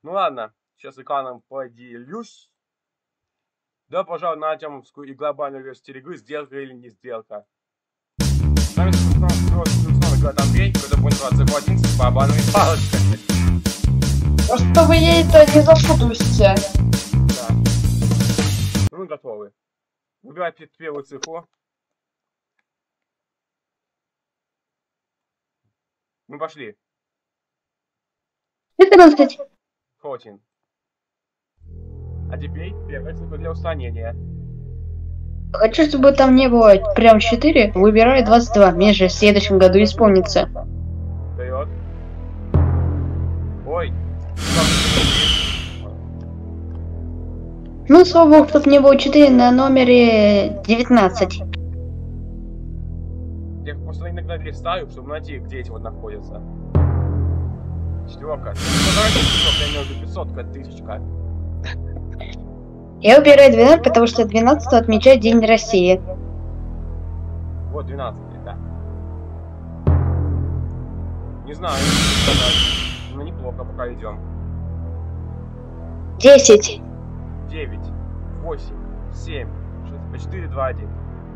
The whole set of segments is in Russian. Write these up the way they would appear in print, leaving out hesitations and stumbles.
Ну ладно, сейчас экраном поделюсь. Да, пожалуй, на атомовскую и глобальную версию игры, сделка или не сделка. С нами снова играет Андрей, который будет называться по 11 по обманной палочке. А чтобы я это не запутаюсь. Да. Ну, мы готовы. Выбирай первую цифру. Мы пошли. 14. Хотин. А теперь первая цифра для устранения. Хочу, чтобы там не было прям 4, выбираю 22. Мне же в следующем году исполнится. Вперед. Ой. Ну, слава богу, чтобы не было 4 на номере 19. Я просто иногда листаю, чтобы найти, где эти вот находятся. Четверка. Я не 500, как тысячка. Я выбираю 12, потому что 12 отмечает День России. Вот 12, да. Не знаю, что сказать. Но неплохо, пока идем. 10. 9, 8, 7, 6, 4, 2, 1.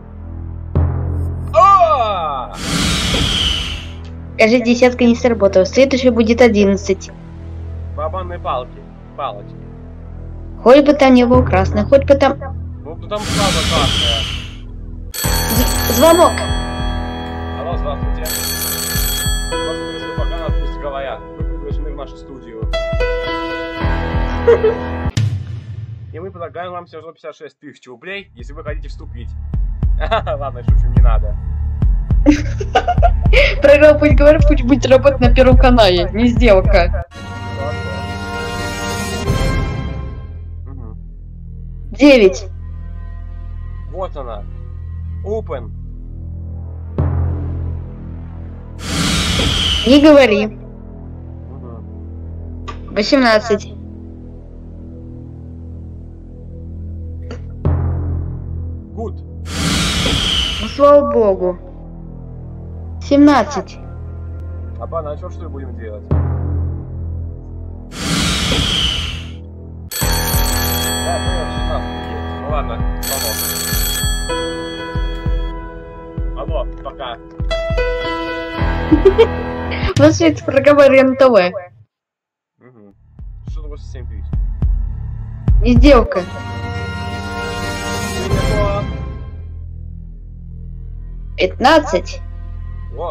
А! Кажется, десятка не сработала. Следующий будет 11. Барабанные палочки. Хоть бы там не было красное, хоть бы там... Ну, там слава красная. Звонок. Алло, здравствуйте. Вас пригласил пока, пусть говорят. Вы приглашены в нашу студию. И мы предлагаем вам 756 тысяч рублей, если вы хотите вступить. Ладно, шучу, не надо. Программа «Пусть говорит», пусть будет работать на Первом канале, не сделка. 9. Вот она. Open. Не говори. 18. Good. Ну, слава богу. 17. Аба, ну что ли будем делать? Да, понял, 16 есть. Ну ладно, помог. Алло, пока. У нас есть программа РЕН-ТВ. 687 тысяч. Не сделка. 15. О!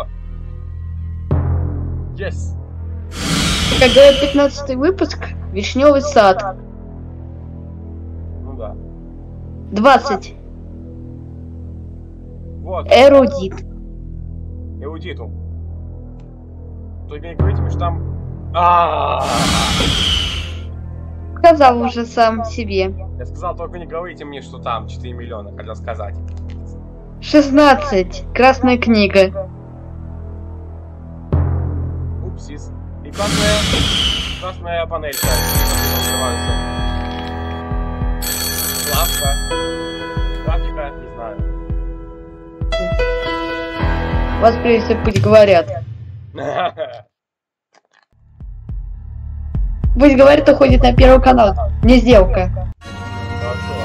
Yes! Как говорят, 15-й выпуск, Вишневый сад. Ну да. 20. Вот. Эрудит. Эрудитум. Только не говорите мне, что там... Сказал уже сам себе. Я сказал, только не говорите мне, что там 4 миллиона, хотел сказать. 16. Красная книга. Упсис. И красная панелька. Называется. Лавка. Графика, не знаю. Вас прежде пусть говорят. Пусть говорят, уходит на Первый канал. Не сделка. Хорошо.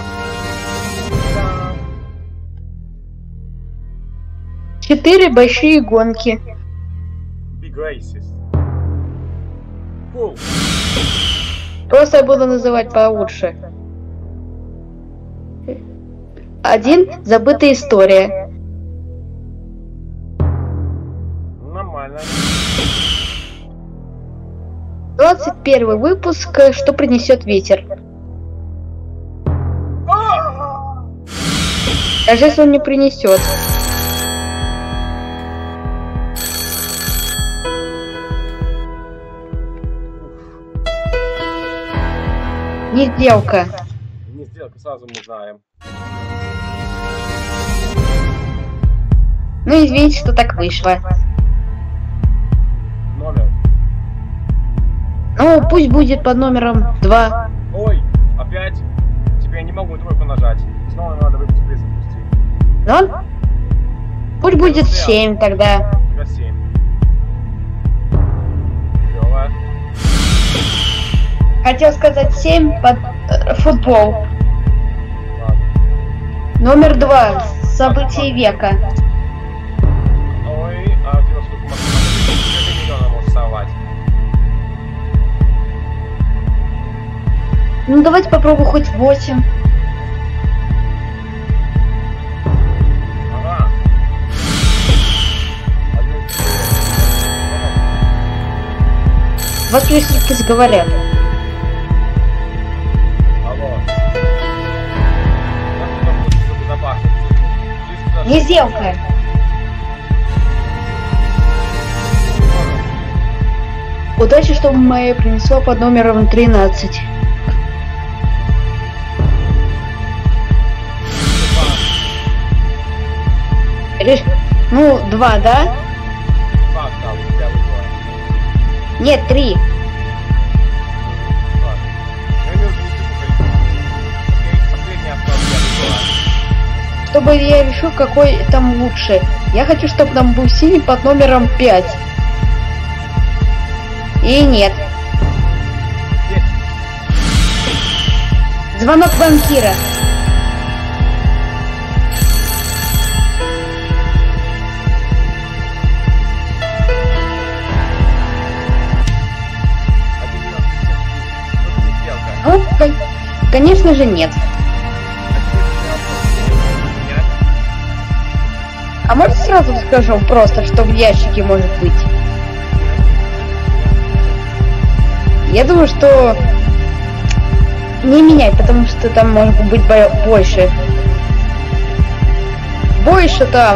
4 большие гонки. Big Races. Cool. Просто я буду называть получше. 1. Забытая история. Нормально. 21 выпуск. Что принесет ветер? Даже если он не принесет. Не сделка. Не сделка, сразу мы знаем. Ну извините, что так вышло. Номер. Ну пусть будет под номером 2. Ой, опять? Теперь я не могу тройку нажать. Снова надо выпуск запустить. Но? Пусть будет 7 тогда. 7. Клево. Хотел сказать 7 под футбол. Ладно. Номер 2. События века. Ой, а у тебя сколько максимум? 4 миллиона можешь совать. Ну давайте попробую хоть 8. Ага. Вас преступники заговорят. Алло. Как ты там будешь безопасно? Не сделка. Удачи, чтобы мое принесло под номером 13. Ну, 2, да? Нет, 3. Чтобы я решил, какой там лучше. Я хочу, чтобы там был синий под номером 5. И нет. Звонок банкира. Ну, конечно же, нет. А может сразу скажу просто, что в ящике может быть? Я думаю, что не меняй, потому что там может быть больше. Больше там.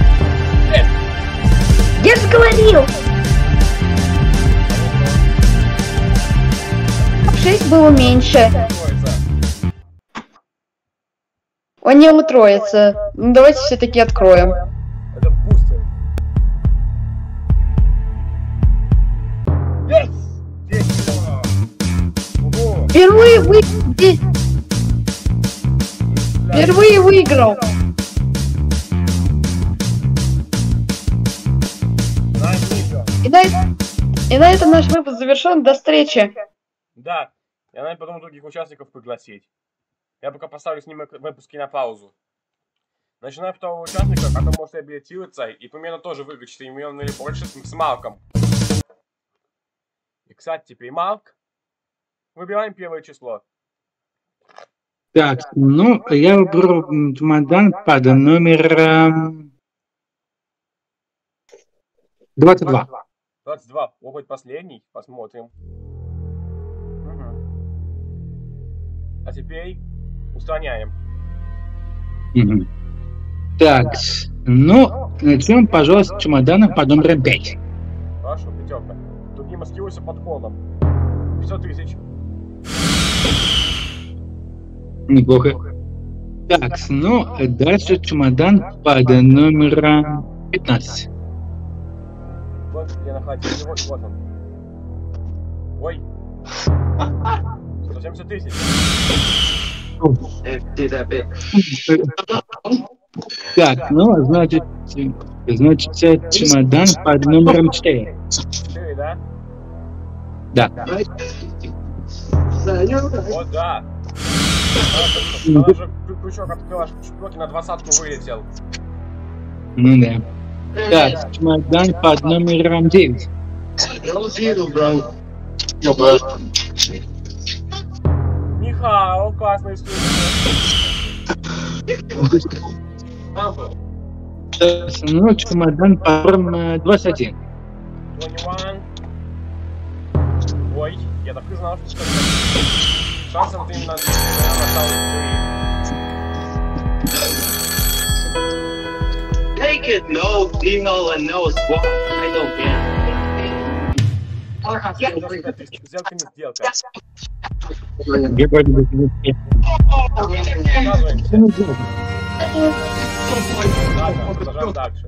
Я же говорил! 6 было меньше. Он не утроится. Ну, давайте все-таки откроем. Это бустер. Yes! Впервые выиграл. И на этом наш выпуск завершен. До встречи. Да, я, наверное, потом других участников пригласить. Я пока поставлю с ними выпуски на паузу. Начинаю второго участника, который может реабилитироваться и примерно тоже выиграть 4 миллиона или больше с Марком. И, кстати, теперь Марк. Выбираем первое число. Так, ну, я выберу чемодан под номером 22. 22. О, хоть последний. Посмотрим. Угу. А теперь устраняем. Угу. Так, ну, начнем, пожалуйста, с чемодана под номером 5. Хорошо, пятерка. Тут не маскируйся под колом. 500 тысяч. Неплохо. Так, ну, дальше чемодан под номером 15. Вот я находил его, вот он. Ой. 170 тысяч. Так, ну, значит, чемодан под номером 4. 4, да? Да. О, да. Она же крючок открыла, шпилки на 20-ку вылетел. Ну да. Так, чемодан под номером 9. Михаил, классный студент. Ну, чемодан под номером 21. 21. Ой, я так и знал, что шансов ты именно осталось 3. Take it, no deal and no swap. I don't care. Сделка не сделка. Я вроде бы Показываемся. Ладно, продолжаем дальше.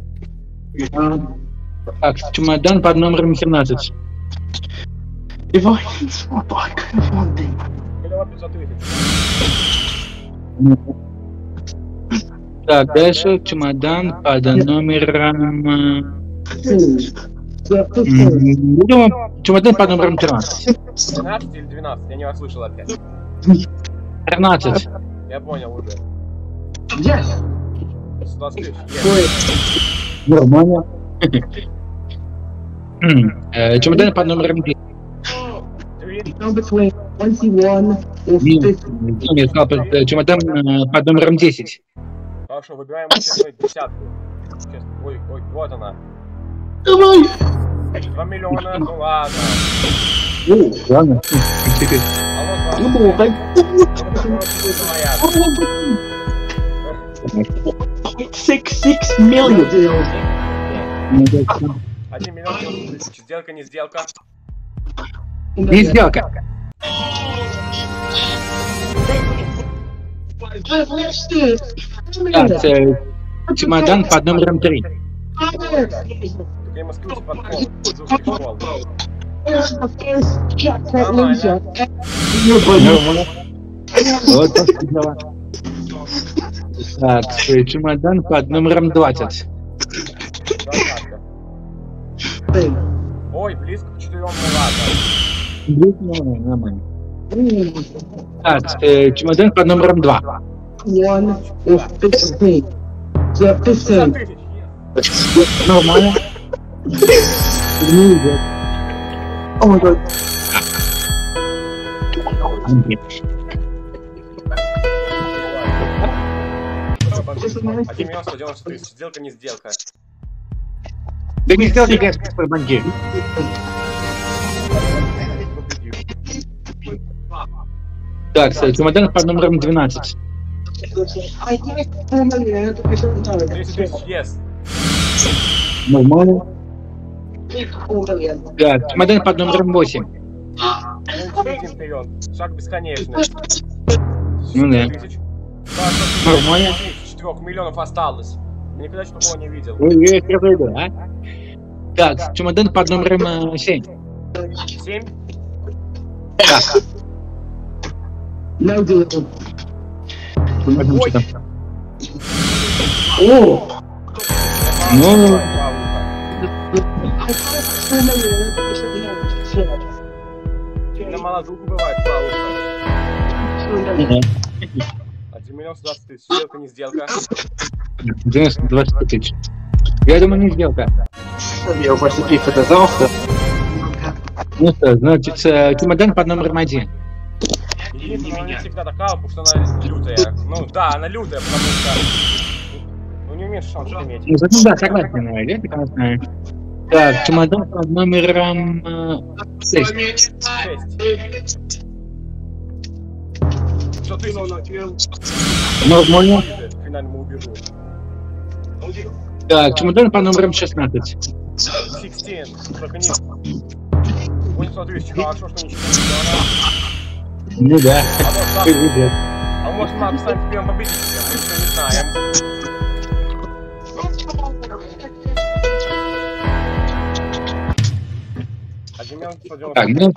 Так, чемодан под номером 17. If I can swap, I can find it. Голова 500 тысяч. Так, дальше чемодан под номером Я думаю, чемодан под номером 13. 12 или 12? Я не расслышал опять. 13. Я понял уже. Yes. 120 тысяч. Есть. Нормально. Чемодан под номером 10. Now between 21 or 50. Я сказал, чемодан под номером 10. Хорошо, выбираем честную десятку. Ой, вот она. Давай. 2 миллиона, ну ладно. Ладно. Алло, Давай. 66 million. 1 миллион 90 тысяч. Сделка, не сделка. Не сделка. Так, чемодан под номером 3. Ты маскируйся под пол. Пол. Вот так дела. Так, чемодан под номером 20. Ой, близко к 4, ну ладно. Нормально. Так, чемодан под номером 2. 1 or 15. 15. Нормально. Oh my god. 1 миллион 190 тысяч. Сделка, не сделка. Да не сделайте, конечно, по банке. Так, чемодан под номером 12. 30 тысяч, yes. Нормально. Так, чемодан под номером 8. 1 миллион. Шаг бесконечный. Ну да. Нормально. 4 миллионов осталось. Я никогда что такого не видел. Ой, я это выйду, а? Так, чемодан под номером 7. 7? Да. No deal. Чемодан что там? Oh. Ну, На молодуху бывает плавуха. 1 миллион 120 тысяч. Сделка, не сделка. 20 тысяч. Я думаю, не сделка. Your recipe for disaster. Ну что, значит, чемодан под номером 1. Единственное, она не всегда такая, потому что она лютая. Ну да, она лютая, потому что... Ну не умеешь шанс иметь. Ну да, согласен, наверное, ты конечно. Так, чемодан под номером 6. 6. Что ты Нормально. финально мы убежу. Так, чемодан под номером 16. 16. Только не... 800 тысяч, хорошо, что ничего не сделано. Ну да. А может Макс станет первым победителем, мы еще не знаем. Так, ну,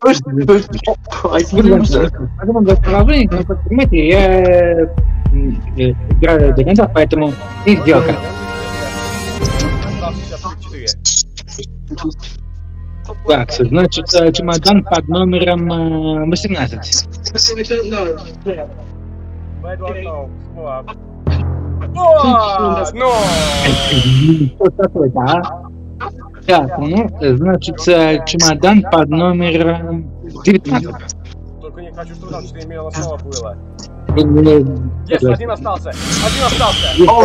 понимаете, я играю до конца, поэтому не сделка. Так, значит, чемодан под номером 18. Что такое, да? Так, ну, значит, чемодан под номером 19. Только не хочу, чтобы там 4 миллиона снова было. Есть, один остался! Один остался!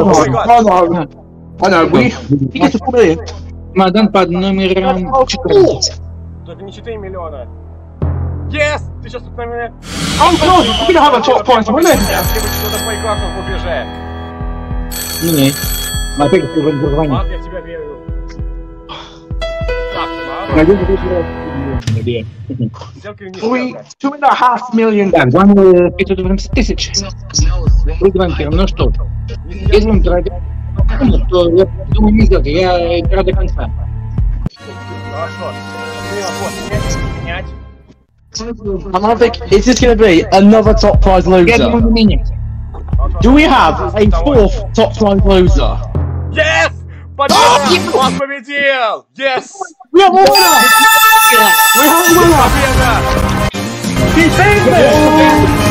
I know, we get to put it in. Чемодан под номером 14. Только не 4 миллиона. Yes! Ты сейчас тут на меня... Oh god, we're gonna have a top prize, wouldn't it? Ты бы что-то поиграл в рубеже. Не, смотри, ты в образовании. Мак, я в тебя верю. Так, Мак. Надеюсь, ты играешь. Сделка или не сделка? 2.5 million. Так, вам 580 тысяч. Выбранки, ну что, если вам дорогие, то я думаю, не сделка, я играю до конца. Хорошо. Менять. And I think, is this going to be another top prize Я думаю, loser? не менять. Do we have a fourth top prize loser? Yes! Победа! Он победил! Yes! We have a winner! We have a winner! Победа! He saved it!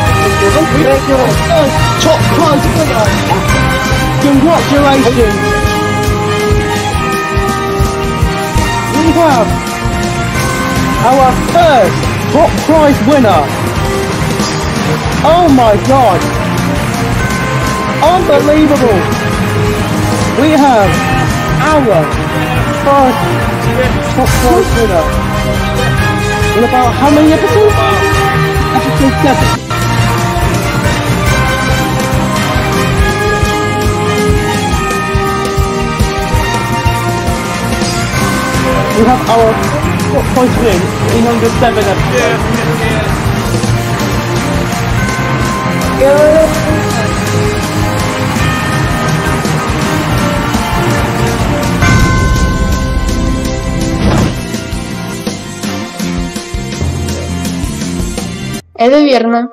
Top prize winner! Congratulations! We have our first top prize winner! Oh my god! Unbelievable! We have our first top prize winner! In about how many episodes? Episode 7. We have our top prize win in under 7 episodes. Это верно.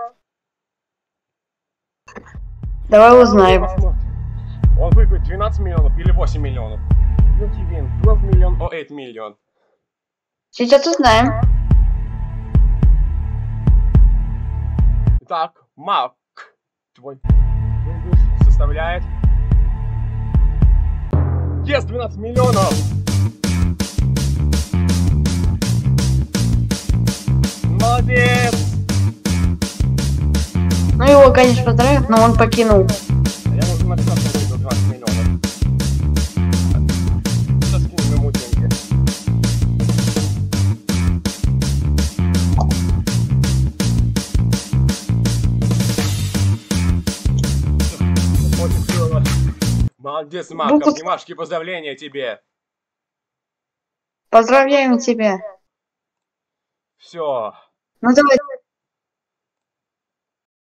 Давай узнаем. Он выиграет 12 миллионов или 8 миллионов. You win 12 million or 8 million. Сейчас узнаем. Итак, Марк, твой выигрыш составляет... Yes, 12 миллионов! Молодец! Ну его, конечно, поздравляют, но он покинул. Я могу написать, что выиграл 12 миллионов. Сейчас скинем ему деньги. Очень здорово. Молодец, Марк, обнимашки, поздравления тебе. Поздравляем тебя. Все. Ну давай.